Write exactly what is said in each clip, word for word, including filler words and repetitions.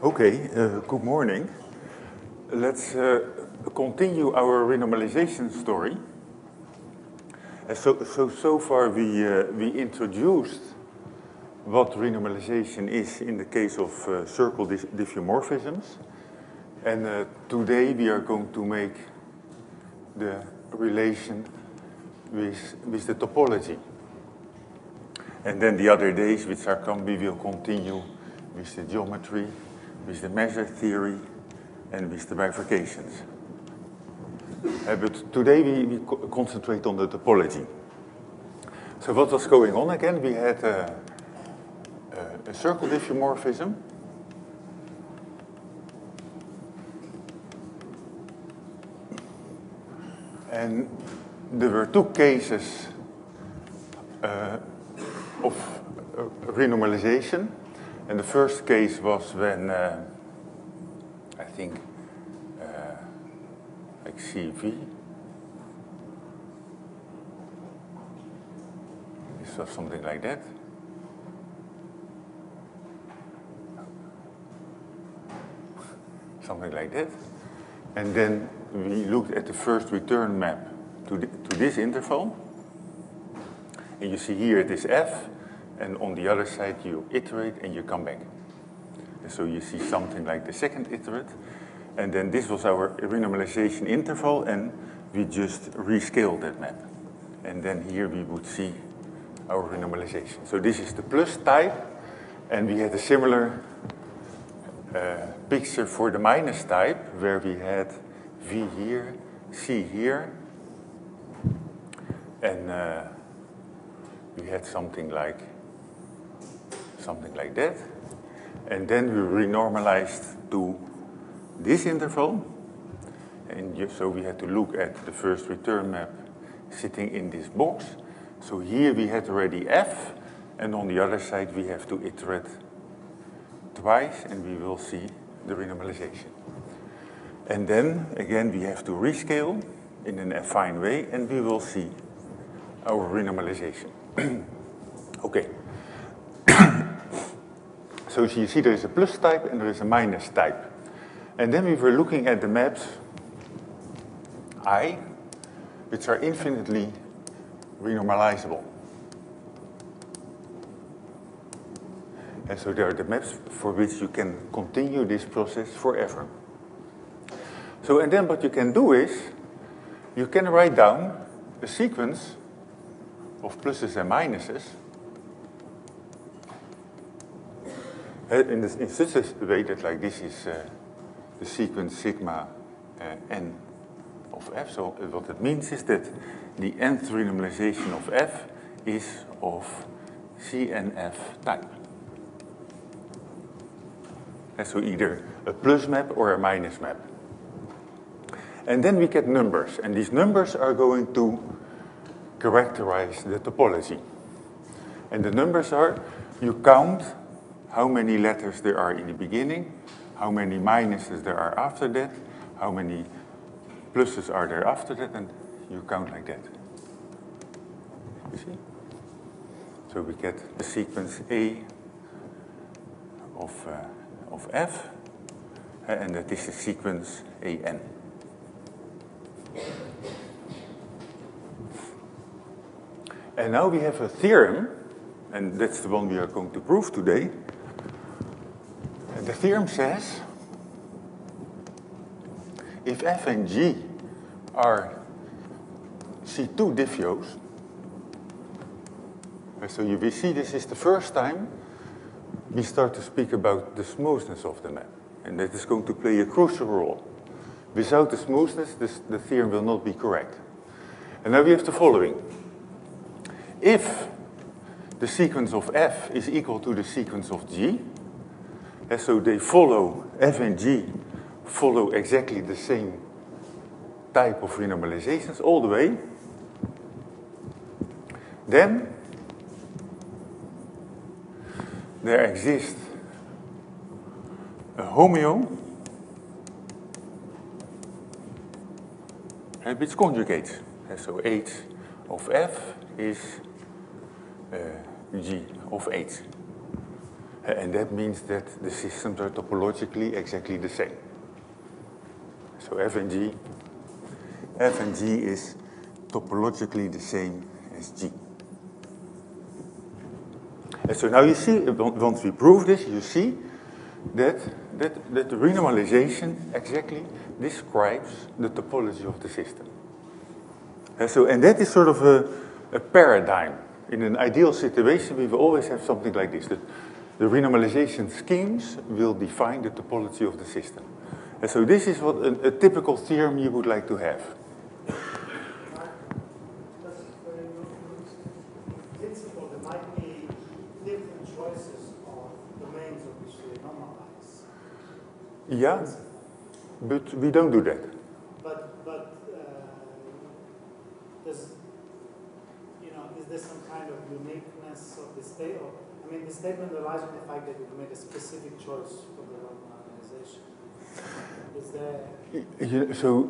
Okay, uh, good morning. Let's uh, continue our renormalization story. Uh, so, so, so far we, uh, we introduced what renormalization is in the case of uh, circle dif diffeomorphisms. And uh, today we are going to make the relation with, with the topology. And then the other days which are come, we will continue with the geometry, with the measure theory, and with the bifurcations. Uh, but today we, we co concentrate on the topology. So what was going on again? We had a, a, a circle diffeomorphism. And there were two cases uh, of uh, renormalization. And the first case was when, uh, I think, uh, like C V. This was something like that. Something like that. And then we looked at the first return map to, the, to this interval. And you see here it is F. And on the other side, you iterate and you come back. And so you see something like the second iterate. And then this was our renormalization interval, and we just rescaled that map. And then here we would see our renormalization. So this is the plus type, and we had a similar uh, picture for the minus type, where we had V here, C here, and uh, we had something like something like that. And then we renormalized to this interval. And just, so we had to look at the first return map sitting in this box. So here we had already F, and on the other side we have to iterate twice, and we will see the renormalization. And then, again, we have to rescale in an affine way, and we will see our renormalization. Okay. So you see there is a plus type and there is a minus type. And then we were looking at the maps I, which are infinitely renormalizable. And so there are the maps for which you can continue this process forever. So, and then what you can do is, you can write down a sequence of pluses and minuses In, this, in such a way that like this is uh, the sequence sigma uh, n of f. So uh, what it means is that the nth renormalization of f is of C N F type. And so either a plus map or a minus map. And then we get numbers, and these numbers are going to characterize the topology. And the numbers are, you count how many letters there are in the beginning, how many minuses there are after that, how many pluses are there after that, and you count like that. You see? So we get the sequence A of, uh, of F, and that is the sequence A N. And now we have a theorem, and that's the one we are going to prove today. The theorem says, if F and G are C two diffeos, so you will see this is the first time we start to speak about the smoothness of the map. And that is going to play a crucial role. Without the smoothness, this, the theorem will not be correct. And now we have the following. If the sequence of F is equal to the sequence of G, and so they follow, F and G follow exactly the same type of renormalizations all the way, then there exists a homeo which conjugates. And so H of F is uh, G of H. And that means that the systems are topologically exactly the same. So F and G, F and G is topologically the same as G. And so now you see, once we prove this, you see that, that, that the renormalization exactly describes the topology of the system. And so, and that is sort of a, a paradigm. In an ideal situation, we will always have something like this. That the renormalization schemes will define the topology of the system. And so this is what a, a typical theorem you would like to have. Yeah, but we don't do that. But, but uh, does, you know, is there some kind of uniqueness of the state? Or, I mean, the statement relies on the fact that you made a specific choice for the organization. Is there? You, so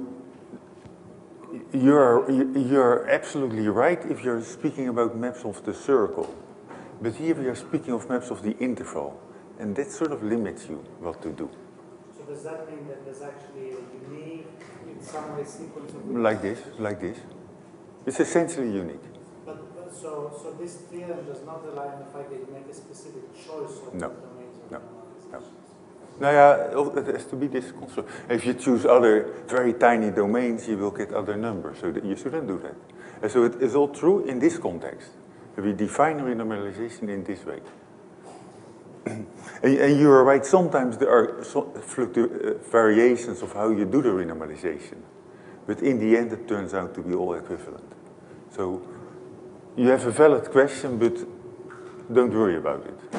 you're you're absolutely right if you're speaking about maps of the circle, but here we are speaking of maps of the interval, and that sort of limits you what to do. Does that mean that there's actually a unique, in some way, sequence of... Like this, like this. It's essentially unique. But, but so, so this theorem does not rely on the fact that you make a specific choice of no. the domains of no. the No. No, yeah, it has to be this construct. If you choose other very tiny domains, you will get other numbers. So that you shouldn't do that. And so it is all true in this context. We define renormalization in this way. And, and you are right, sometimes there are so, fluctu uh, variations of how you do the renormalization. But in the end, it turns out to be all equivalent. So you have a valid question, but don't worry about it.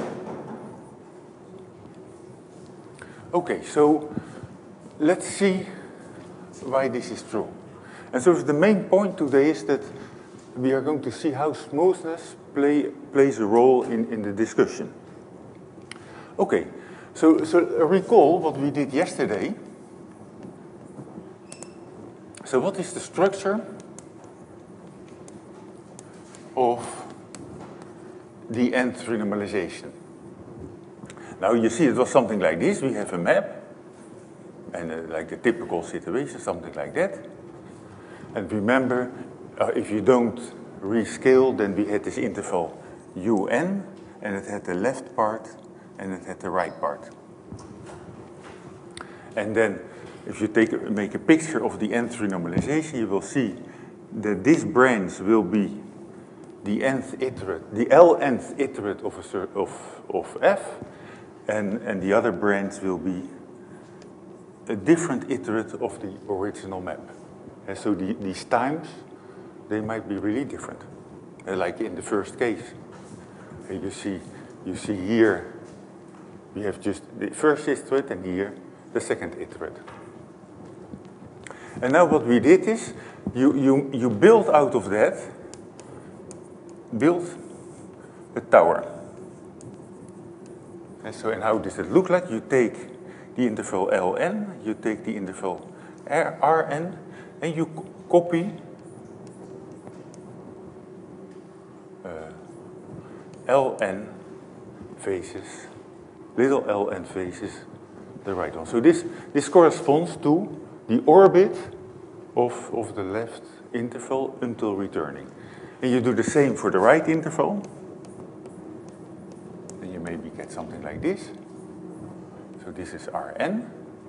Okay, so let's see why this is true. And so the main point today is that we are going to see how smoothness play, plays a role in, in the discussion. Okay, so, so recall what we did yesterday. So what is the structure of the nth renormalization? Now you see it was something like this. We have a map, and uh, like the typical situation, something like that. And remember, uh, if you don't rescale, then we had this interval un, and it had the left part, and it had the right part. And then, if you take a, make a picture of the nth renormalization, you will see that this branch will be the nth iterate, the L-nth iterate of, a, of, of f, and, and the other branch will be a different iterate of the original map. And so the, these times, they might be really different. Uh, like in the first case, uh, you see, you see here, we have just the first iterate, and here the second iterate. And now what we did is, you, you, you build out of that, build a tower. And so, and how does it look like? You take the interval Ln, you take the interval Rn, and you copy uh, Ln faces, little Ln faces, the right one. So this, this corresponds to the orbit of, of the left interval until returning. And you do the same for the right interval. Then you maybe get something like this. So this is Rn.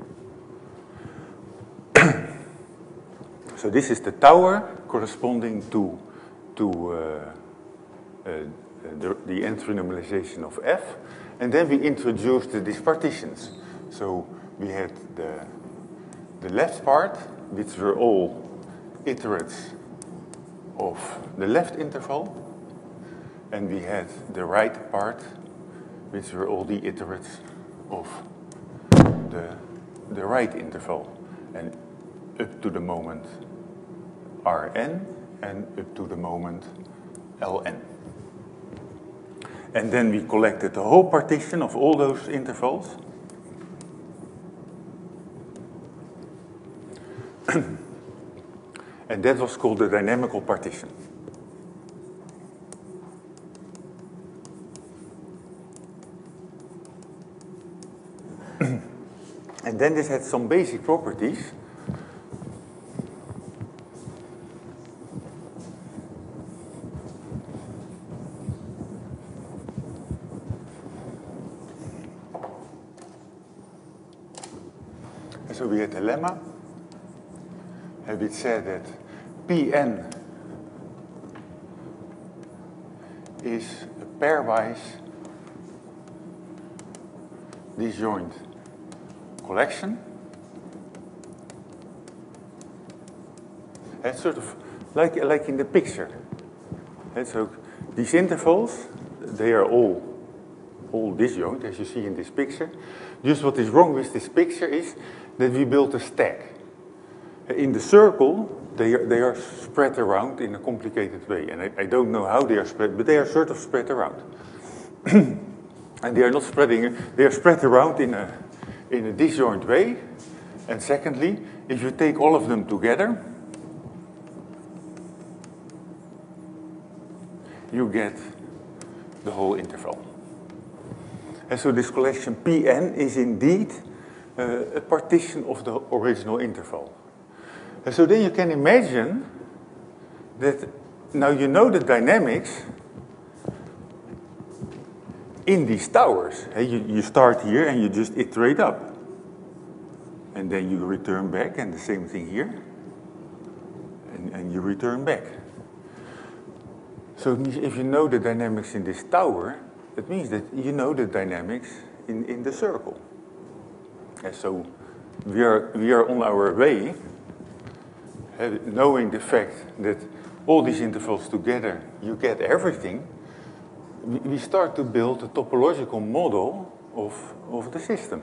So this is the tower corresponding to, to uh, uh, the, the nth renormalization of f. And then we introduced these partitions. So we had the, the left part, which were all iterates of the left interval. And we had the right part, which were all the iterates of the, the right interval. And up to the moment Rn and up to the moment Ln. And then we collected the whole partition of all those intervals. And that was called the dynamical partition. And then this had some basic properties. And so we had a lemma, and we said that Pn is a pairwise disjoint collection. It's sort of like, like in the picture. And so these intervals, they are all, all disjoint, as you see in this picture. Just what is wrong with this picture is that we built a stack. In the circle, they are, they are spread around in a complicated way. And I, I don't know how they are spread, but they are sort of spread around. And they are not spreading, they are spread around in a, in a disjoint way. And secondly, if you take all of them together, you get the whole interval. And so this collection Pn is indeed uh, a partition of the original interval. And so then you can imagine that now you know the dynamics in these towers. Hey, you, you start here and you just iterate up. And then you return back, and the same thing here. And, and you return back. So if you know the dynamics in this tower, it means that you know the dynamics in, in the circle. And so we are, we are on our way, uh, knowing the fact that all these intervals together, you get everything. We start to build a topological model of, of the system.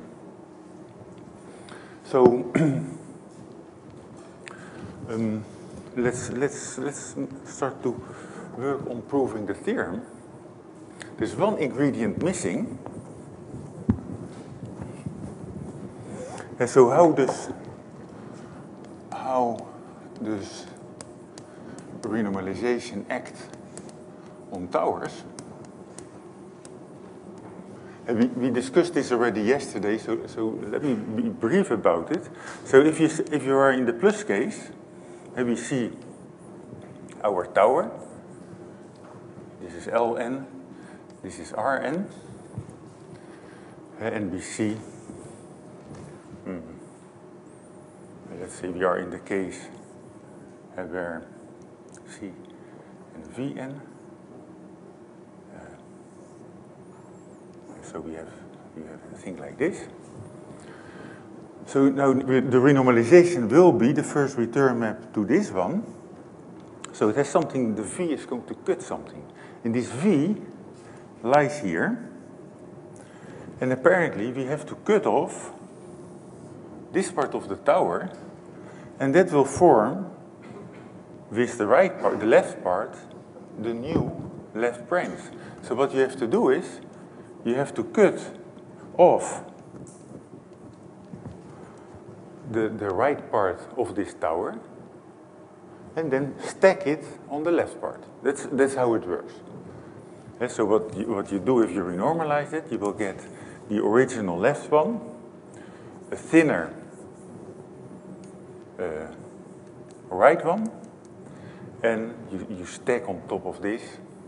So um, let's, let's, let's start to work on proving the theorem. There's one ingredient missing. And so how does, how does renormalization act on towers? And we, we discussed this already yesterday, so, so let me be brief about it. So if you, if you are in the plus case, and we see our tower, this is Ln, this is Rn, and we see, hmm, let's say we are in the case where C and Vn, so we have, we have a thing like this. So now the renormalization will be the first return map to this one. So it has something, the V is going to cut something. And this V lies here. And apparently we have to cut off this part of the tower. And that will form, with the right part, the left part, the new left branes. So what you have to do is, you have to cut off the, the right part of this tower and then stack it on the left part. That's, that's how it works. And so what you, what you do if you renormalize it, you will get the original left one, a thinner uh, right one, and you, you stack on top of this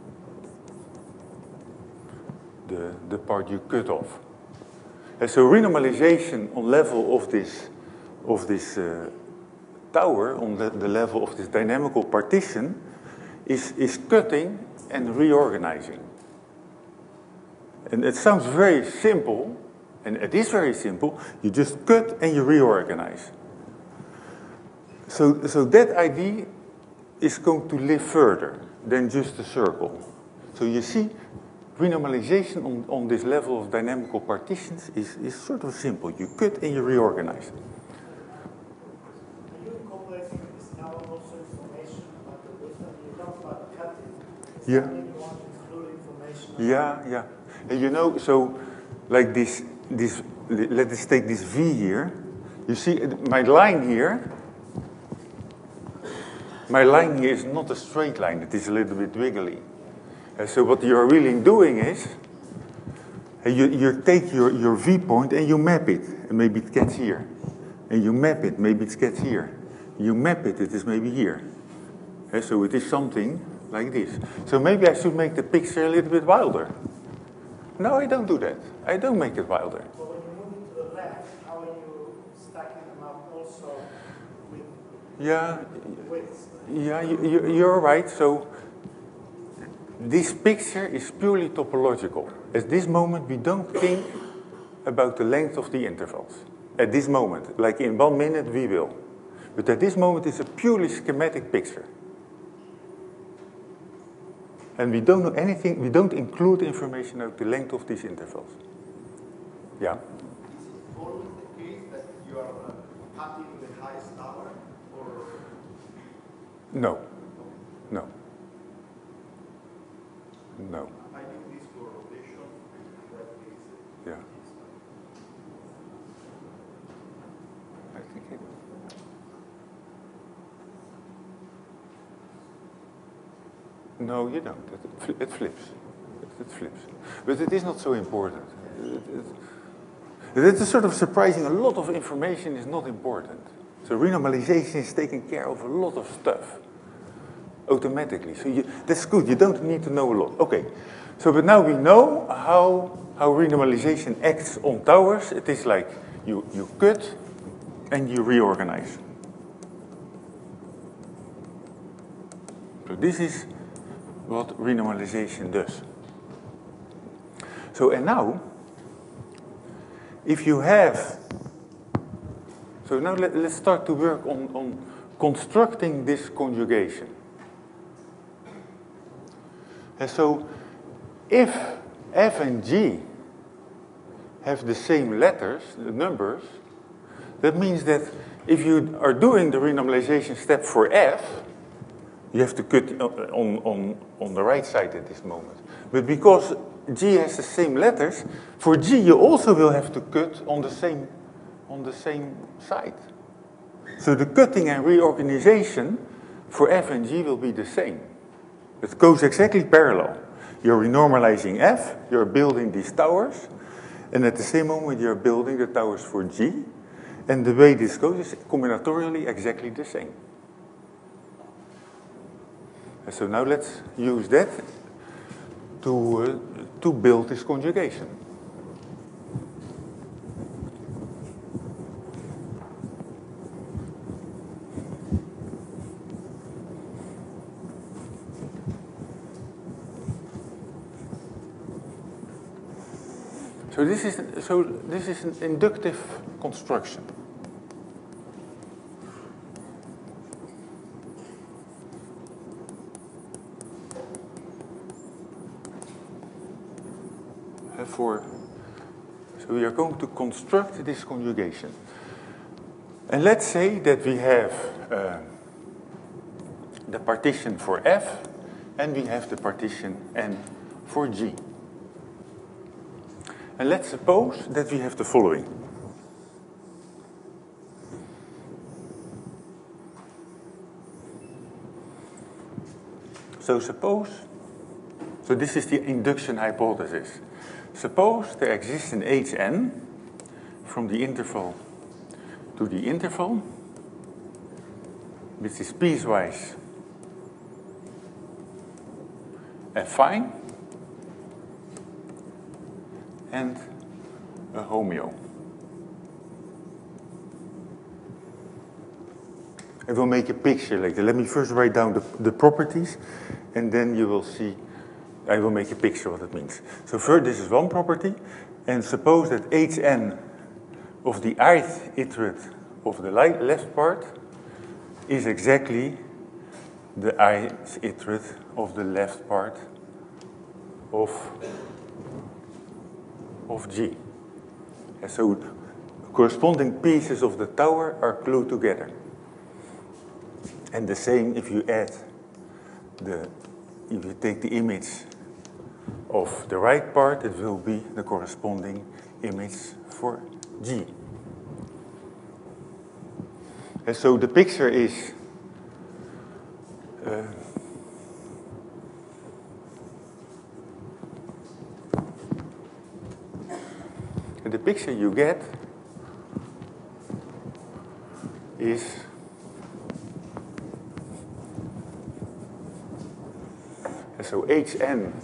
The, the part you cut off. And so renormalization on level of this, of this uh, tower, on the, the level of this dynamical partition, is, is cutting and reorganizing. And it sounds very simple, and it is very simple. You just cut and you reorganize. So, so that idea is going to live further than just a circle. So you see, renormalization on, on this level of dynamical partitions is, is sort of simple. You cut and you reorganize. Are you incorporating this tower also information about the width? You talk about cutting. Does Yeah. that mean you want to include information? Yeah, yeah. And you know, so like this, this, let us take this V here. You see my line here, my line here is not a straight line. It is a little bit wiggly. Uh, so what you're really doing is, And you, you take your, your v-point and you map it, and maybe it gets here. And you map it, maybe it gets here. You map it, it is maybe here. And so it is something like this. So maybe I should make the picture a little bit wilder. No, I don't do that. I don't make it wilder. But when you move it to the left, how are you stacking them up also with Yeah, the widths? yeah, you, you, you're right. So this picture is purely topological. At this moment, we don't think about the length of the intervals. At this moment, like in one minute, we will. But at this moment, it's a purely schematic picture. And we don't know anything, we don't include information about the length of these intervals. Yeah? Is it always the case that you are uh, cutting the highest tower, or? No. No. No. I do this for rotation, that is. Yeah. I think it... No, you don't. It, fl it flips. It, it flips. But it is not so important. It, it, it is sort of surprising. A lot of information is not important. So renormalization is taking care of a lot of stuff automatically. So you, that's good. You don't need to know a lot. Okay. So, but now we know how, how renormalization acts on towers. It is like you, you cut and you reorganize. So this is what renormalization does. So, and now, if you have, so now let, let's start to work on, on constructing this conjugation. And so, if F and G have the same letters, the numbers, that means that if you are doing the renormalization step for F, you have to cut on, on, on the right side at this moment. But because G has the same letters, for G you also will have to cut on the same, on the same side. So the cutting and reorganization for F and G will be the same. It goes exactly parallel. You're renormalizing F, you're building these towers, and at the same moment you're building the towers for G, and the way this goes is combinatorially exactly the same. And so now let's use that to, uh, to build this conjugation. So this is, so this is an inductive construction. For, so we are going to construct this conjugation. And let's say that we have uh, the partition for F, and we have the partition N for G. And let's suppose that we have the following. So suppose, so this is the induction hypothesis. Suppose there exists an H n from the interval to the interval, which is piecewise affine and a homeo. I will make a picture later. Let me first write down the, the properties, and then you will see. I will make a picture what it means. So first, this is one property, and suppose that Hn of the ith iterate of the left part is exactly the ith iterate of the left part of, of G. And so corresponding pieces of the tower are glued together. And the same if you add the, if you take the image of the right part, it will be the corresponding image for G. And so the picture is uh, the picture you get is so H n,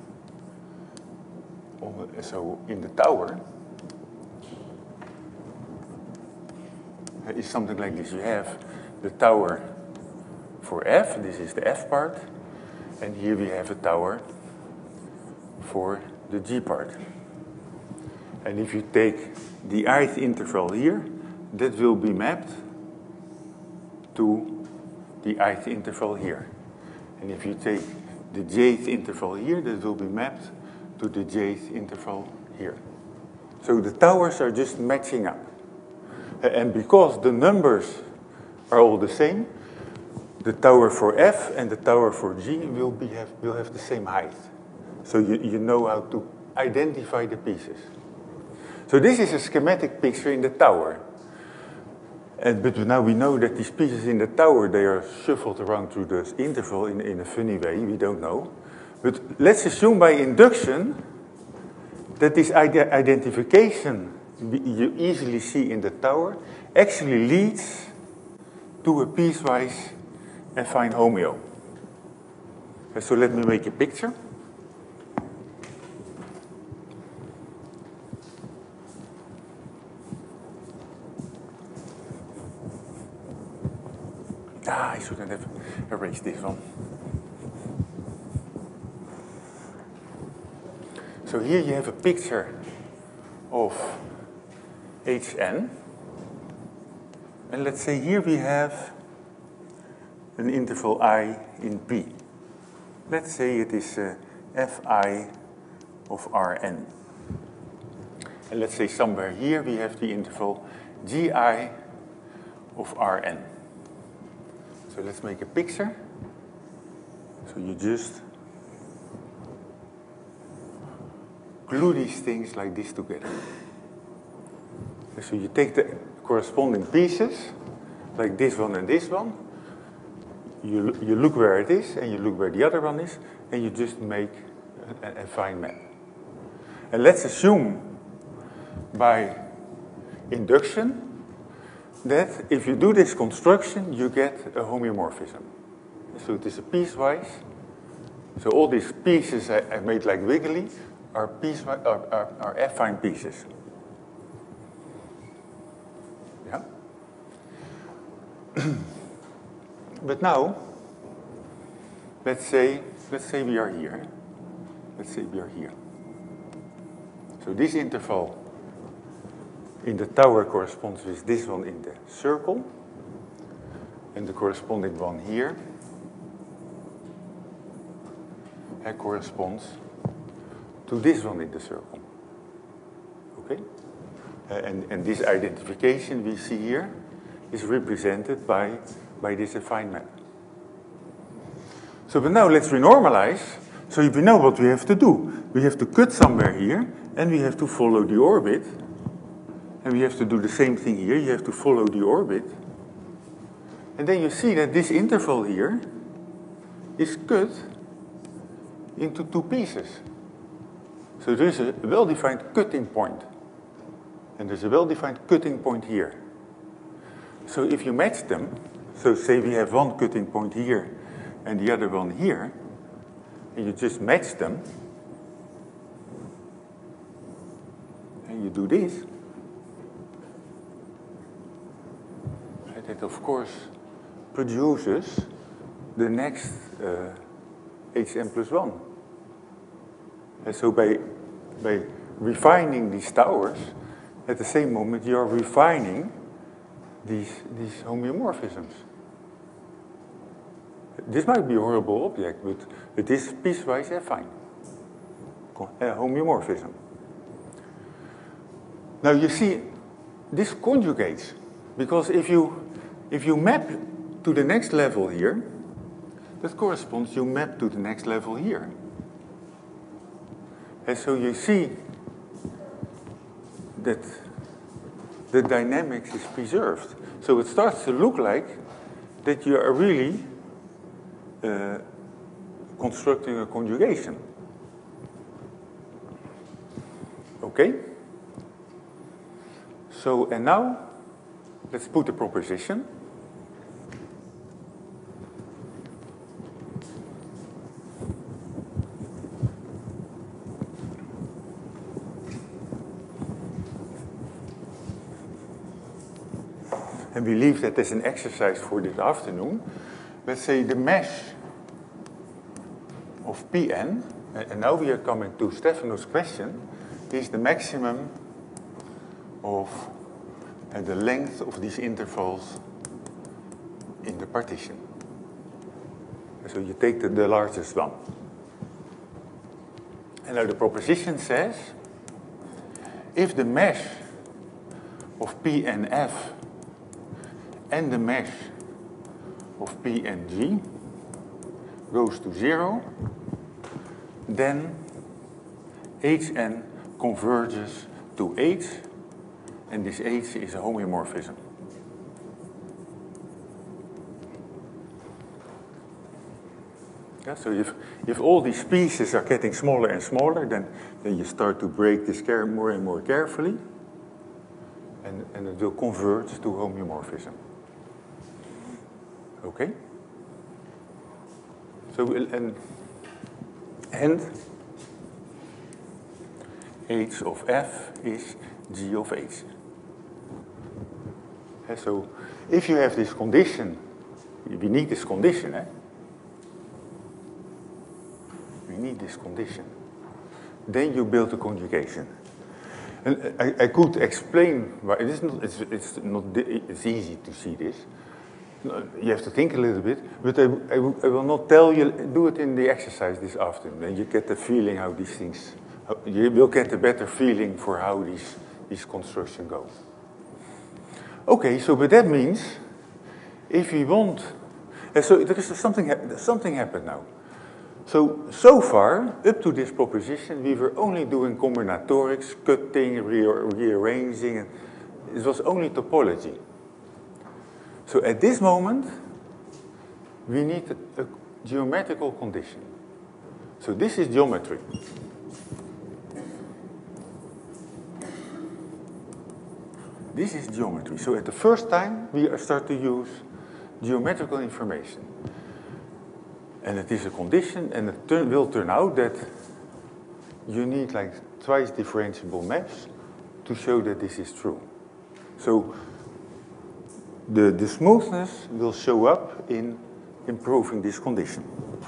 so in the tower, is something like this. You have the tower for F, this is the F part, and here we have a tower for the G part. And if you take the ith interval here, that will be mapped to the ith interval here. And if you take the jth interval here, that will be mapped to the jth interval here. So the towers are just matching up. And because the numbers are all the same, the tower for F and the tower for G will, be have, will have the same height. So you, you know how to identify the pieces. So this is a schematic picture in the tower. And, but now we know that these pieces in the tower, they are shuffled around through the interval in, in a funny way, we don't know. But let's assume by induction that this ide- identification you easily see in the tower actually leads to a piecewise affine homeo. So let me make a picture. Ah, I shouldn't have erased this one. So here you have a picture of H n. And let's say here we have an interval I in P. Let's say it is uh, Fi of Rn. And let's say somewhere here we have the interval Gi of Rn. So let's make a picture. So you just glue these things like this together. So you take the corresponding pieces, like this one and this one, you, you look where it is, and you look where the other one is, and you just make a, a fine map. And let's assume by induction that if you do this construction, you get a homeomorphism. So it is a piecewise. So all these pieces I, I made like wiggly are, piecewise, are, are, are affine pieces. Yeah? But now, let's say, let's say we are here. Let's say we are here. So this interval in the tower corresponds with this one in the circle, and the corresponding one here uh, corresponds to this one in the circle. Okay? Uh, and, and this identification we see here is represented by, by this affine map. So but now let's renormalize. So we know what we have to do. We have to cut somewhere here, and we have to follow the orbit. And we have to do the same thing here. You have to follow the orbit. And then you see that this interval here is cut into two pieces. So there is a well-defined cutting point. And there's a well-defined cutting point here. So if you match them, so say we have one cutting point here and the other one here, and you just match them, and you do this, it of course produces the next uh, H n plus one. And so by, by refining these towers, at the same moment you are refining these, these homeomorphisms. This might be a horrible object, but it is piecewise affine. Uh, homeomorphism. Now you see, this conjugates, because if you If you map to the next level here, that corresponds you map to the next level here. And so you see that the dynamics is preserved. So it starts to look like that you are really uh, constructing a conjugation. Okay? So, and now, let's put a proposition. And we leave that as an exercise for this afternoon. Let's say the mesh of Pn, and now we are coming to Stefano's question, is the maximum of uh, the length of these intervals in the partition. So you take the, the largest one. And now the proposition says, if the mesh of P and F and the mesh of P and G goes to zero, then Hn converges to H, and this H is a homeomorphism. Yeah, so if, if all these pieces are getting smaller and smaller, then, then you start to break this care more and more carefully, and, and it will converge to homeomorphism. Okay? So, and, and H of F is G of H. Yeah, so, if you have this condition, we need this condition, eh? We need this condition. Then you build a conjugation. And I, I could explain why it is not, it's, it's not, it's easy to see this. You have to think a little bit, but I, I, I will not tell you, do it in the exercise this afternoon, and you get the feeling how these things, how, you will get a better feeling for how these, these constructions go. Okay, so but that means, if we want, uh, so there is something, something happened now. So, so far, up to this proposition, we were only doing combinatorics, cutting, re rearranging, and it was only topology. So at this moment, we need a, a geometrical condition. So this is geometry. This is geometry. So at the first time, we start to use geometrical information. And it is a condition, and it turn, will turn out that you need like twice differentiable maps to show that this is true. So the, the smoothness will show up in improving this condition.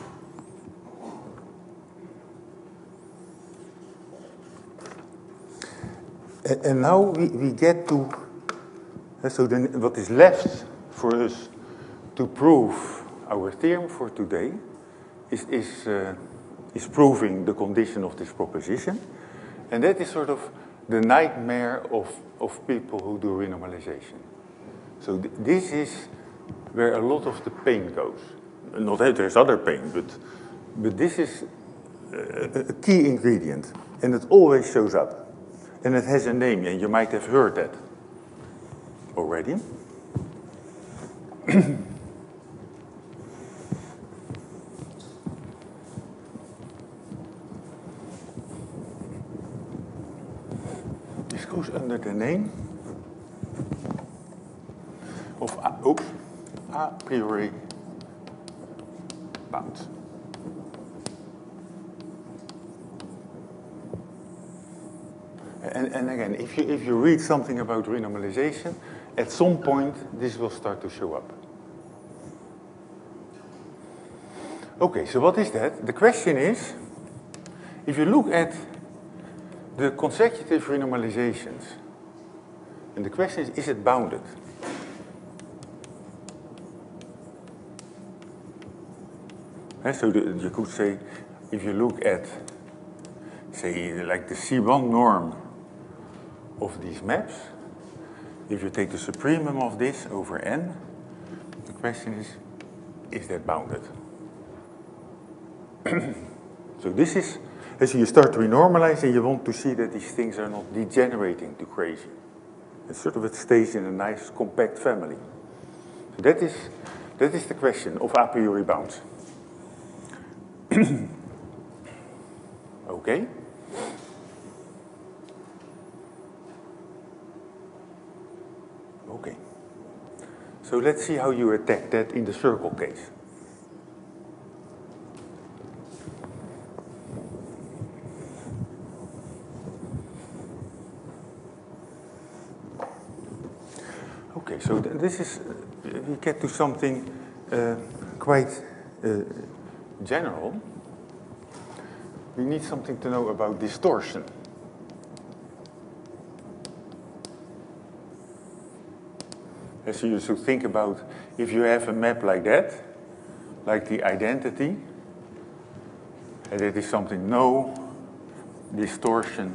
And, and now we, we get to, so then what is left for us to prove our theorem for today is, is, uh, is proving the condition of this proposition. And that is sort of the nightmare of, of people who do renormalization. So th this is where a lot of the pain goes. Not that there's other pain, but, but this is a, a key ingredient. And it always shows up. And it has a name, and you might have heard that already. This goes under the name of a, oops, a priori bounds. And, and again, if you, if you read something about renormalization, at some point this will start to show up. Okay, so what is that? The question is, if you look at the consecutive renormalizations, and the question is, is it bounded? And so the, you could say, if you look at, say, like the C one norm of these maps, if you take the supremum of this over n, the question is, is that bounded? So this is, as you start to renormalize and you want to see that these things are not degenerating to crazy. It's sort of, it stays in a nice compact family. So that is, that is the question of a priori bounds. Okay. So let's see how you attack that in the circle case. Okay, so th this is, uh, we get to something uh, quite uh, general. We need something to know about distortion. So you should think about if you have a map like that, like the identity, and it is something no distortion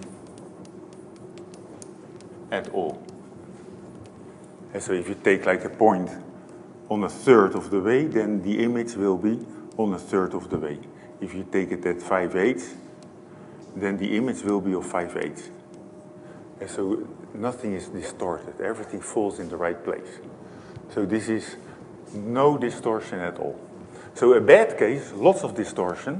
at all. And so if you take like a point on a third of the way, then the image will be on a third of the way. If you take it at five eighths, then the image will be of five eighths. And so nothing is distorted. Everything falls in the right place. So this is no distortion at all. So a bad case, lots of distortion.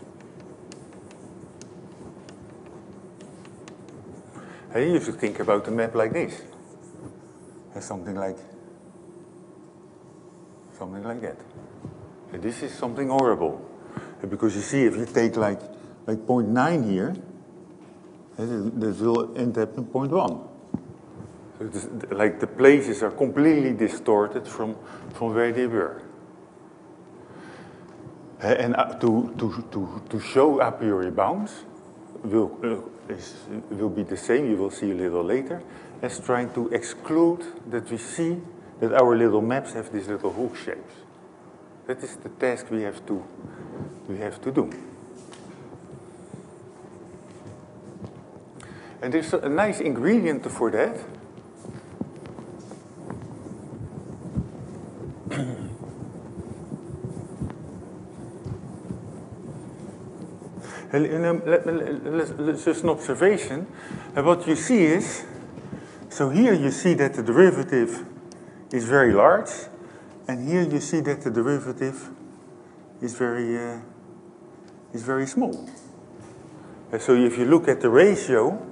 And you should think about a map like this. And something like, something like that. And this is something horrible. Because you see, if you take like, like zero point nine here, this will end up in zero point one. So it is, like the places are completely distorted from, from where they were. And to, to, to, to show a priori bounds will, uh, is, will be the same, you will see a little later, as trying to exclude that we see that our little maps have these little hook shapes. That is the task we have to, we have to do. And there's a nice ingredient for that. It's just an observation. And what you see is, so here you see that the derivative is very large, and here you see that the derivative is very, uh, is very small. And so if you look at the ratio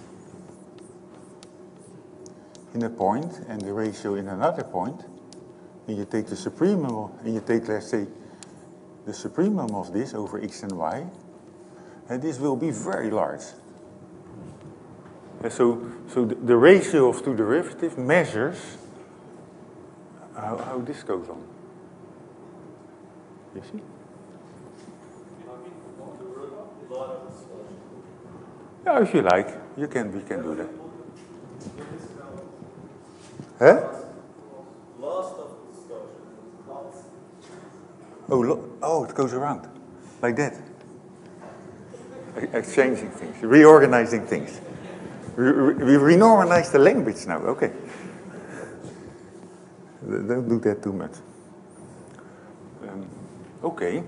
in a point and the ratio in another point, and you take the supremum, and you take, let's say, the supremum of this over x and y, and this will be very large. And so, so the, the ratio of two derivatives measures how, how this goes on. You see? Yeah, if you like, you can. We can do that. Huh? Lost of distortion. Lots. Oh, lo oh, it goes around like that. Exchanging things, reorganizing things. We, we renormalize the language now, okay. Don't do that too much. Um, okay.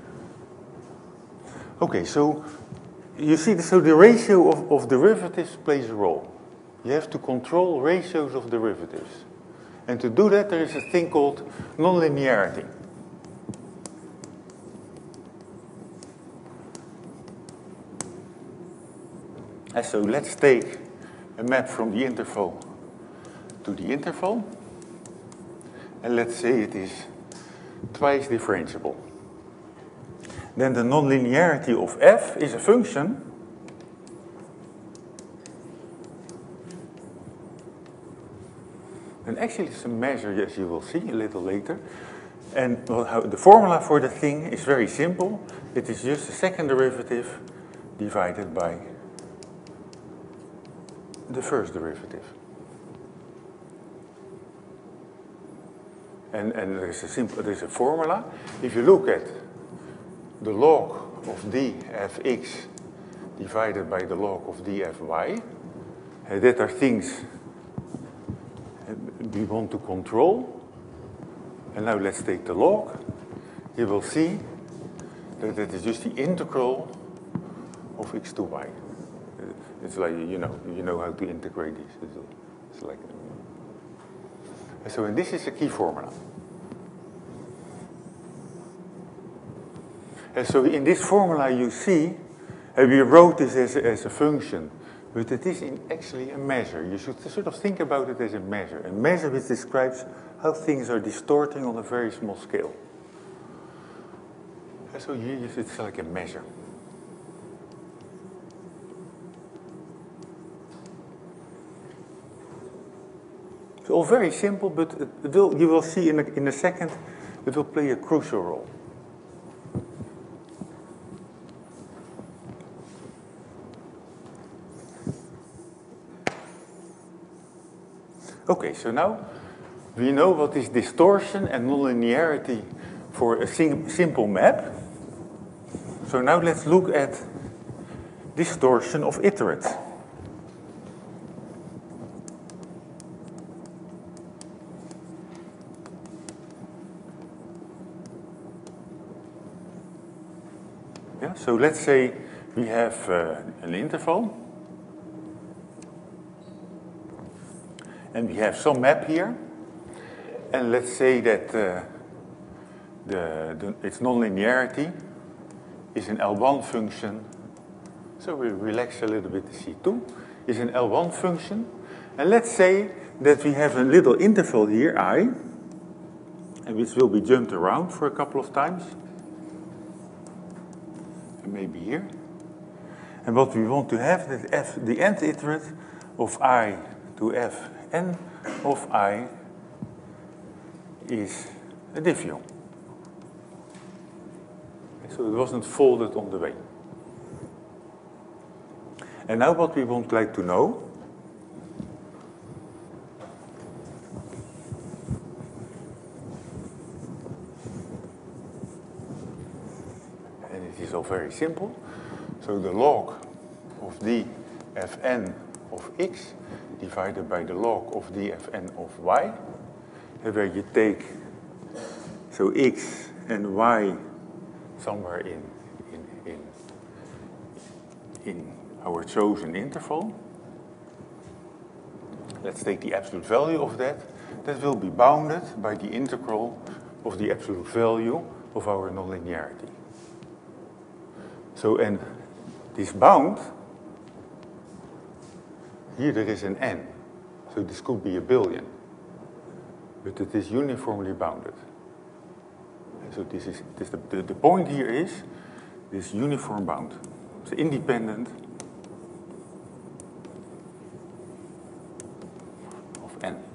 Okay, so you see, so the ratio of, of derivatives plays a role. You have to control ratios of derivatives. And to do that, there is a thing called nonlinearity. And so let's take a map from the interval to the interval. And let's say it is twice differentiable. Then the nonlinearity of f is a function and actually it's a measure, as you will see a little later. And well, how, the formula for the thing is very simple. It is just the second derivative divided by the first derivative. And, and there's a simple, there's a formula. If you look at the log of dfx divided by the log of dfy, uh, that are things we want to control. And now let's take the log. You will see that it is just the integral of x to y. It's like, you know, you know how to integrate these. It's, it's like, so and this is a key formula. And so in this formula you see, and we wrote this as a, as a function But it is in actually a measure. You should sort of think about it as a measure. A measure which describes how things are distorting on a very small scale. And so here it's like a measure. It's all very simple, but it will, you will see in a, in a second, it will play a crucial role. Okay, so now we know what is distortion and nonlinearity for a sim simple map. So now let's look at distortion of iterates. Yeah, so let's say we have uh, an interval. And we have some map here. And let's say that uh, the, the, its nonlinearity is an L one function. So we relax a little bit the C two. Is an L one function. And let's say that we have a little interval here, I, and which will be jumped around for a couple of times. And maybe here. And what we want to have is f, the nth iterate of I to f n of I is a diffeon. So it wasn't folded on the way. And now what we would like to know and it is all very simple. So the log of d fn of x divided by the log of d fn of y, where you take so x and y somewhere in in in in our chosen interval. Let's take the absolute value of that. That will be bounded by the integral of the absolute value of our nonlinearity. So, and this bound, here there is an n. So this could be a billion. But it is uniformly bounded. So this is, this the, the, the point here is this uniform bound. It's independent of n.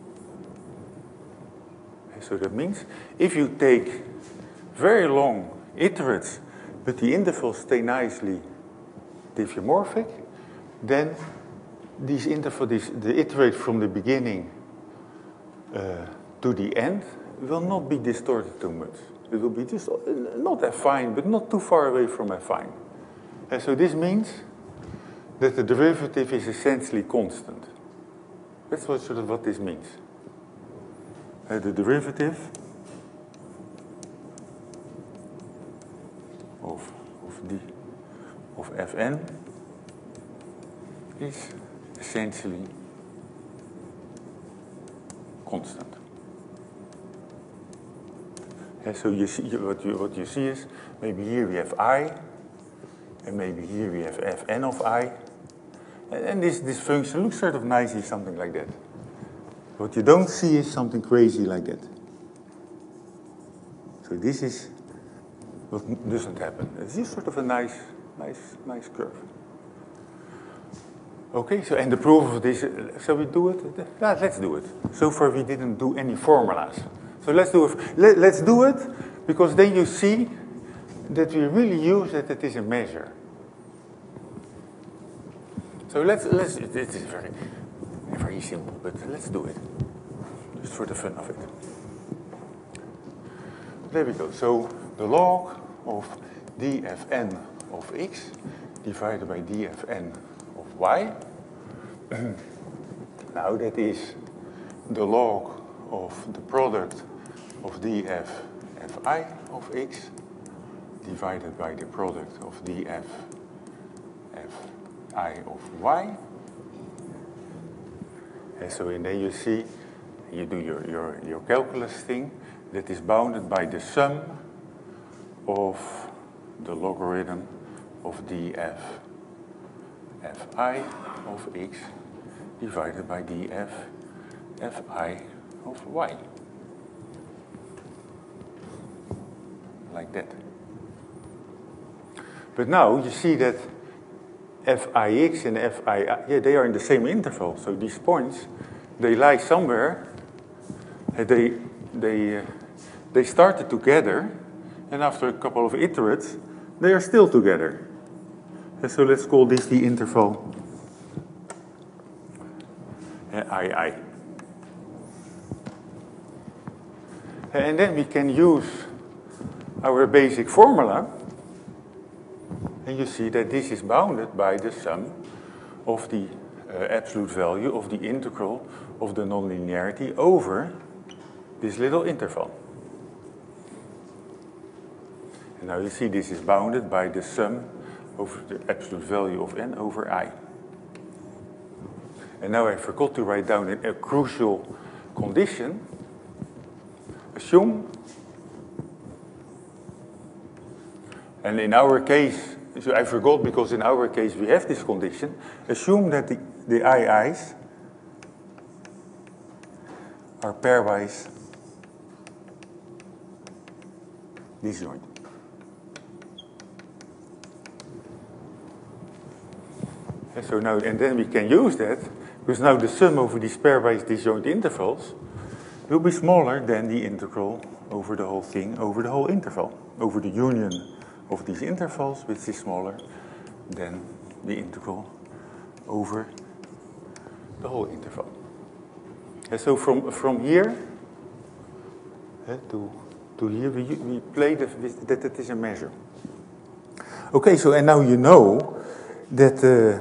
So that means if you take very long iterates, but the intervals stay nicely diffeomorphic, then these intervals, these, the iterate from the beginning uh, to the end will not be distorted too much. It will be just not affine, but not too far away from affine. And so this means that the derivative is essentially constant. That's what, sort of what this means. Uh, the derivative of, of, d, of fn is essentially constant. And so you see, what you, what you see is, maybe here we have I, and maybe here we have fn of I, and, and this, this function looks sort of nicely, something like that. What you don't see is something crazy like that. So this is what doesn't happen. It's just sort of a nice, nice, nice curve. Okay, so and the proof of this, shall we do it? Yeah, let's do it. So far we didn't do any formulas. So let's do it. Let, let's do it, because then you see that we really use that it is a measure. So let's, let's it is very, very simple, but let's do it. Just for the fun of it. There we go. So the log of d fn of x divided by d fn of y. Now that is the log of the product of df fi of x divided by the product of df fi of y. And so and then you see, you do your, your, your calculus thing, that is bounded by the sum of the logarithm of df fi of x divided by df fi of y. Like that. But now you see that fix and fi, yeah, they are in the same interval. So these points, they lie somewhere. They, they, uh, they started together, and after a couple of iterates, they are still together. And so let's call this the interval uh, I I. And then we can use our basic formula, and you see that this is bounded by the sum of the uh, absolute value of the integral of the nonlinearity over this little interval. And now you see this is bounded by the sum over the absolute value of n over I. And now I forgot to write down a, a crucial condition. Assume, and in our case, so I forgot because in our case we have this condition, assume that the, the I Is are pairwise disjoint. And so now, and then we can use that, because now the sum over these pairwise disjoint intervals will be smaller than the integral over the whole thing, over the whole interval, over the union of these intervals, which is smaller than the integral over the whole interval. And so from, from here uh, to, to here, we, we play the, that it is a measure. Okay, so and now you know that, uh,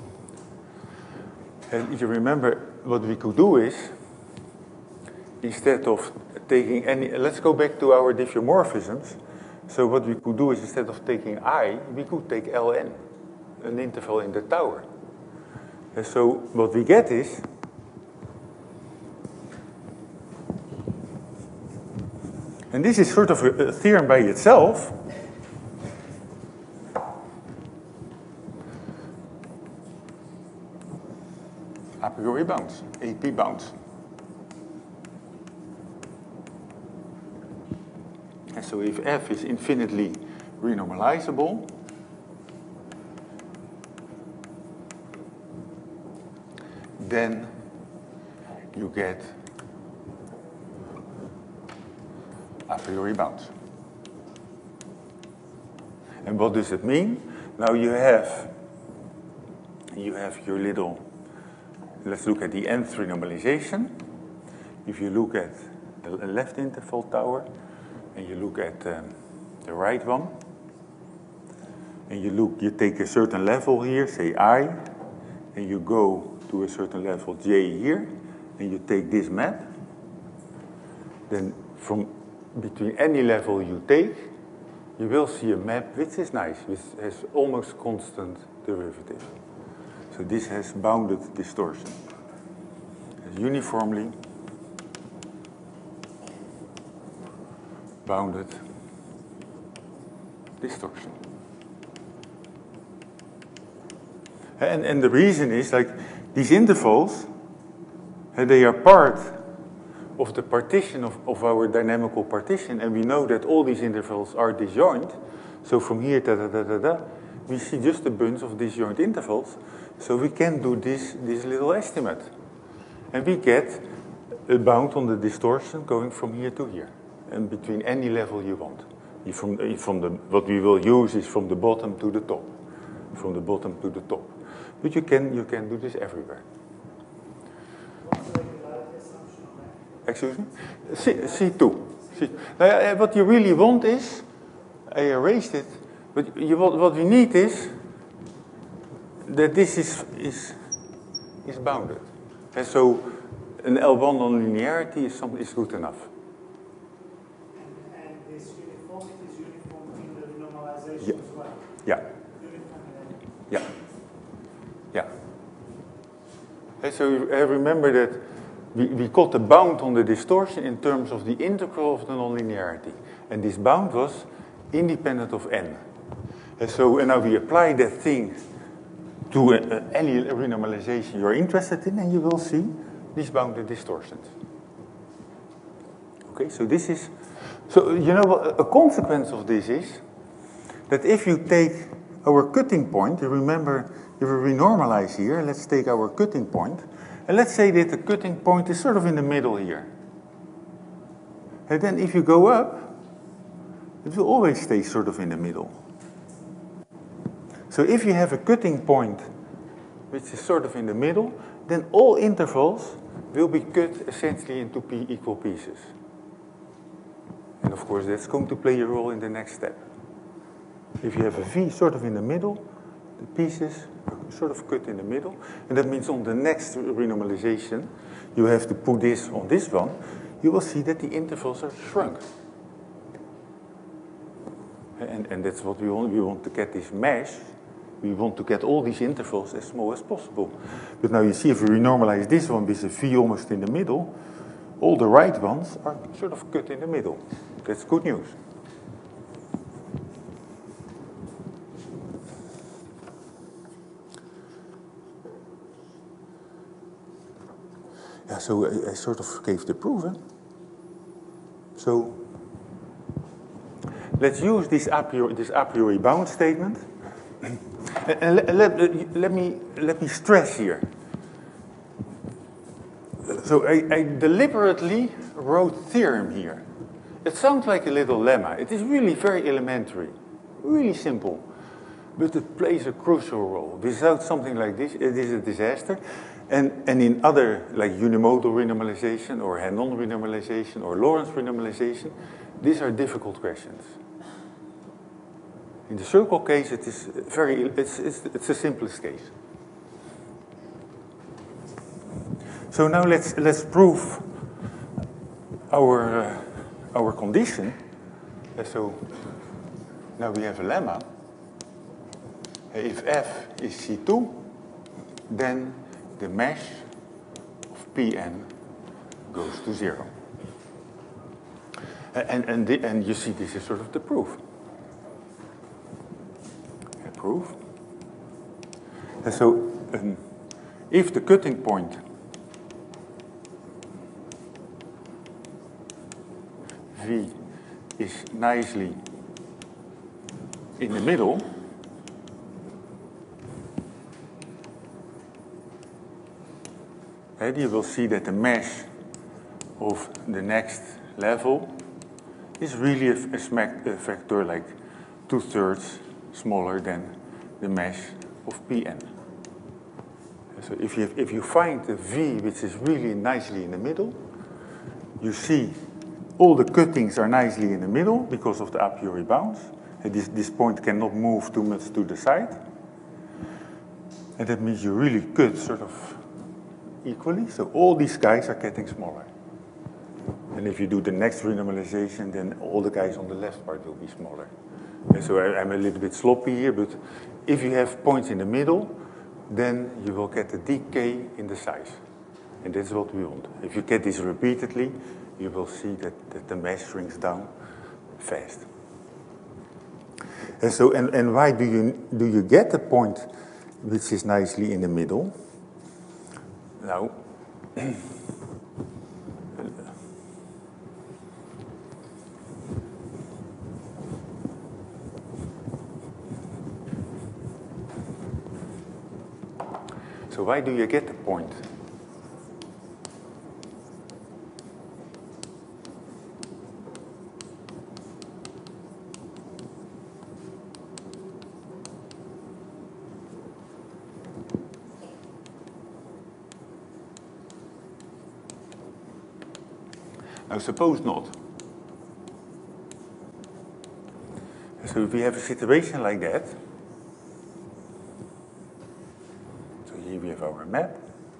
and you remember what we could do is, instead of taking any, let's go back to our diffeomorphisms. So what we could do is, instead of taking I, we could take Ln, an interval in the tower. And so what we get is, and this is sort of a, a theorem by itself, a priori bounds, A P bounds. And so if f is infinitely renormalizable, then you get a priori bounds. And what does it mean? Now you have you have your little, let's look at the nth renormalization. If you look at the left interval tower, and you look at um, the right one, and you look, you take a certain level here, say I, and you go to a certain level j here, and you take this map, then from between any level you take, you will see a map which is nice, which has almost constant derivative. So this has bounded distortion. It's uniformly bounded distortion. And, and the reason is, like, these intervals, they are part of the partition of, of our dynamical partition, and we know that all these intervals are disjoint. So from here, da, da, da, da, da, we see just a bunch of disjoint intervals. So we can do this, this little estimate. And we get a bound on the distortion going from here to here, and between any level you want. You from, from the, what we will use is from the bottom to the top. From the bottom to the top. But you can, you can do this everywhere. What's the regularity assumption on that? Excuse me? C, C two. C. Now, uh, what you really want is, I erased it, but you, what, what we need is that this is, is, is bounded. And so an L one nonlinearity is, some, is good enough. And, and this uniformity is uniform in the renormalization Yeah. as well? Yeah. Uniform in Yeah. Yeah. And so you uh, remember that we, we got the bound on the distortion in terms of the integral of the nonlinearity. And this bound was independent of n. And so and now we apply that thing do uh, any renormalization you're interested in, and you will see these bounded distortions. Okay, so this is, so you know what, a consequence of this is that if you take our cutting point, you remember, if we renormalize here, let's take our cutting point, and let's say that the cutting point is sort of in the middle here. And then if you go up, it will always stay sort of in the middle. So if you have a cutting point which is sort of in the middle, then all intervals will be cut essentially into p equal pieces. And of course that's going to play a role in the next step. If you have a v sort of in the middle, the pieces are sort of cut in the middle, and that means on the next renormalization, you have to put this on this one, you will see that the intervals are shrunk. And, and that's what we want. We want to get this mesh. We want to get all these intervals as small as possible. But now you see if we renormalize this one with a v almost in the middle, all the right ones are sort of cut in the middle. That's good news. Yeah, so I, I sort of gave the proof. Huh? So let's use this a priori, this a priori bound statement. And let, let, let, me, let me stress here. So I, I deliberately wrote theorem here. It sounds like a little lemma. It is really very elementary, really simple. But it plays a crucial role. Without something like this, it is a disaster. And, and in other, like unimodal renormalization or Henon renormalization or Lorentz renormalization, these are difficult questions. In the circle case, it is very, it's, it's, it's the simplest case. So now let's, let's prove our, uh, our condition. Uh, so now we have a lemma. If F is C two, then the mesh of Pn goes to zero. And, and, the, and you see this is sort of the proof. A proof. And so um, if the cutting point V is nicely in the middle, and you will see that the mesh of the next level is really a, a, smack, a factor like two-thirds smaller than the mesh of Pn. So if you, if you find a V which is really nicely in the middle, you see all the cuttings are nicely in the middle because of the a priori bounds. And this, this point cannot move too much to the side. And that means you really cut sort of equally. So all these guys are getting smaller. And if you do the next renormalization, then all the guys on the left part will be smaller. And so I, I'm a little bit sloppy here, but if you have points in the middle, then you will get a decay in the size. And that's what we want. If you get this repeatedly, you will see that, that the mesh shrinks down fast. And so, and, and why do you, do you get a point which is nicely in the middle? Now, so why do you get the point? Now, suppose not. So if we have a situation like that, so here we have our map,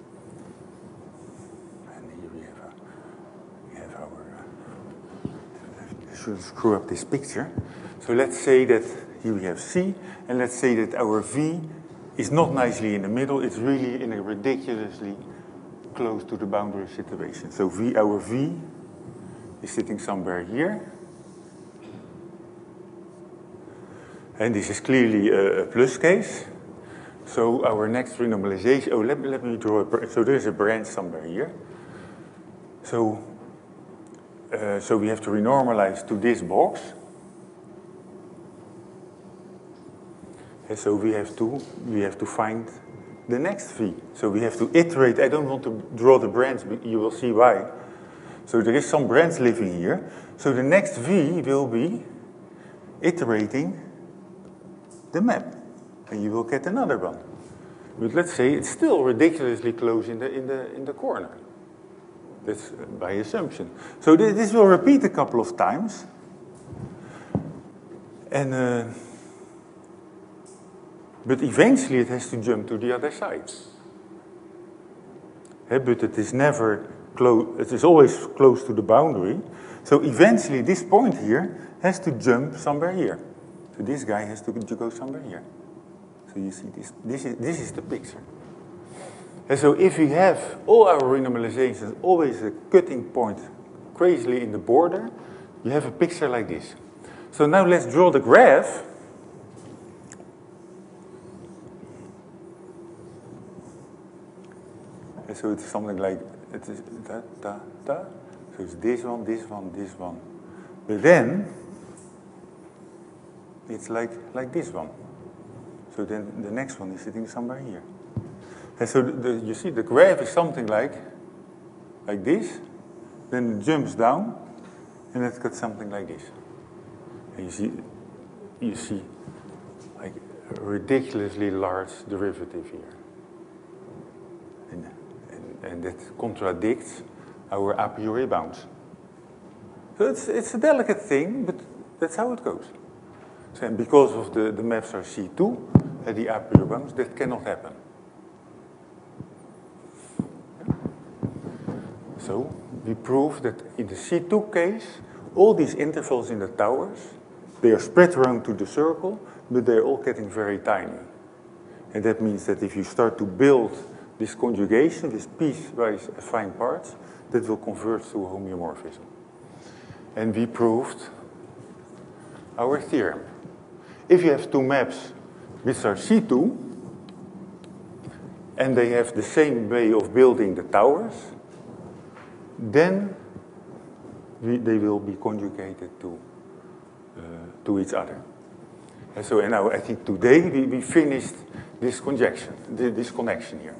and here we have, our, we have our, uh, I should screw up this picture. So let's say that here we have C, and let's say that our V is not nicely in the middle, it's really in a ridiculously close to the boundary situation. So V, our V is sitting somewhere here. And this is clearly a, a plus case. So our next renormalization, oh, let me, let me draw a, so there's a branch somewhere here. So, uh, so we have to renormalize to this box. And so we have to, we have to find the next V. So we have to iterate. I don't want to draw the branch, but you will see why. So there is some branch living here. So the next V will be iterating the map. And you will get another one. But let's say it's still ridiculously close in the, in the, in the corner. That's by assumption. So th this will repeat a couple of times. And, uh, but eventually it has to jump to the other side. Yeah, but it is never close, it is always close to the boundary. So eventually this point here has to jump somewhere here. So this guy has to, to go somewhere here. So you see, this, this, is, this is the picture. And so if we have all our renormalizations always a cutting point crazily in the border, you have a picture like this. So now let's draw the graph. And so it's something like, it is da, da, da. So it's this one, this one, this one. But then, it's like, like this one. So then the next one is sitting somewhere here. And so the, the, you see the graph is something like, like this. Then it jumps down, and it's got something like this. And you see, you see like a ridiculously large derivative here. And, and, and that contradicts our a priori bounds. So it's, it's a delicate thing, but that's how it goes. So, and because of the, the maps are C two, uh, the a priori bounds, that cannot happen. So we prove that in the C two case, all these intervals in the towers, they are spread around to the circle, but they're all getting very tiny. And that means that if you start to build this conjugation, this piecewise affine parts, that will converge to a homeomorphism. And we proved our theorem. If you have two maps which are C two, and they have the same way of building the towers, then we, they will be conjugated to, uh, to each other. And so and now I think today we, we finished this conjunction, this connection here.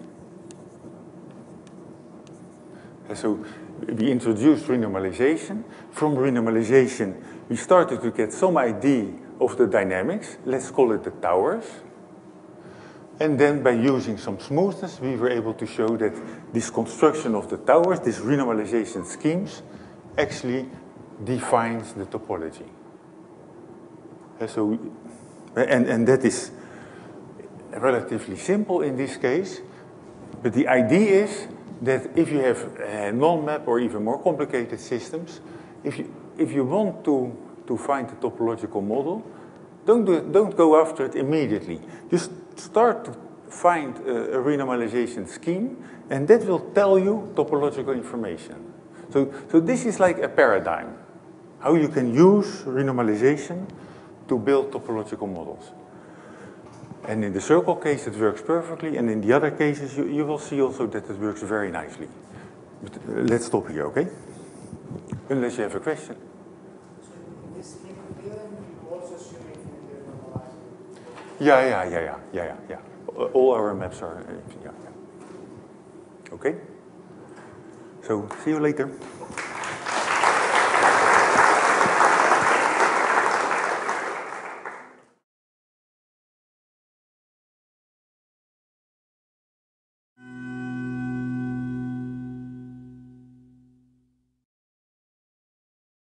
And so we introduced renormalization. From renormalization, we started to get some idea of the dynamics. Let's call it the towers. And then by using some smoothness, we were able to show that this construction of the towers, this renormalization schemes, actually defines the topology. And, so, and, and that is relatively simple in this case, but the idea is that if you have uh, non-map or even more complicated systems, if you, if you want to, to find the topological model, don't, do it, don't go after it immediately. Just start to find a, a renormalization scheme, and that will tell you topological information. So, so this is like a paradigm, how you can use renormalization to build topological models. And in the circle case, it works perfectly, and in the other cases, you, you will see also that it works very nicely. But uh, let's stop here, okay? Unless you have a question. So in this scheme theorem, you also assume infinitely renormalized? Yeah, yeah, yeah, yeah, yeah, yeah, yeah. All our maps are, uh, yeah, yeah. Okay? So, see you later.